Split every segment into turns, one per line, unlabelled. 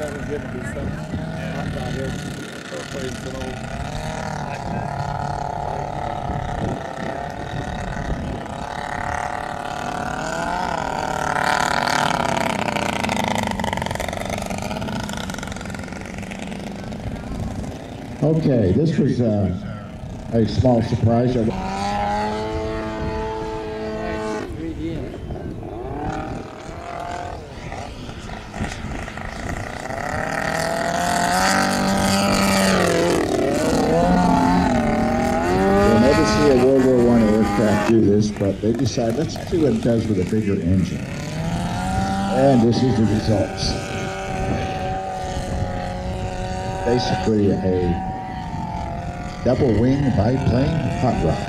haven't given me some hot rod here for playing some old.
Okay, this was a small surprise. A World War I aircraft do this, but they decide, let's see what it does with a bigger engine. And this is the results. Basically a double wing biplane hot rod.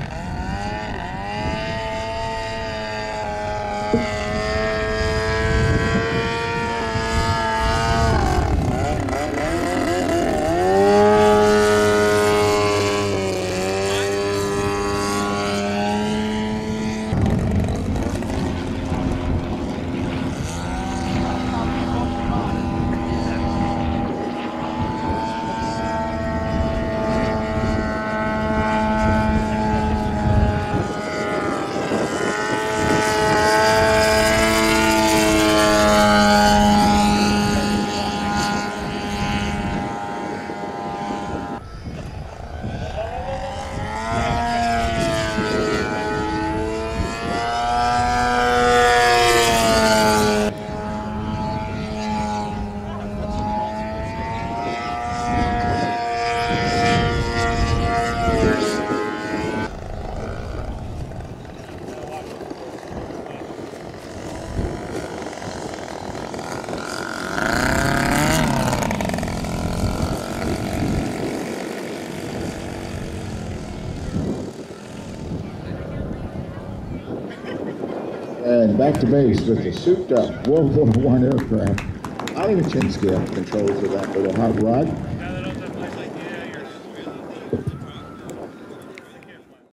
And back to base with the souped up World War I aircraft. I'll even change the controls of that little hot rod.